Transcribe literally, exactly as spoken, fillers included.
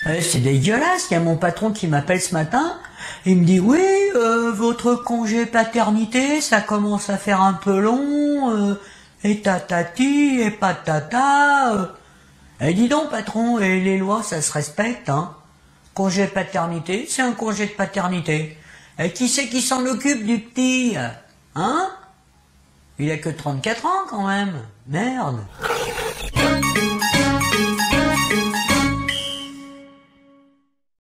Ouais, c'est dégueulasse, il y a mon patron qui m'appelle ce matin, il me dit oui, euh, votre congé paternité, ça commence à faire un peu long, euh, et tatati, et patata. Euh. Et dis donc patron, et les lois ça se respecte, hein. Congé paternité, c'est un congé de paternité. Et qui c'est qui s'en occupe du petit, hein? Il a que trente-quatre ans quand même, merde.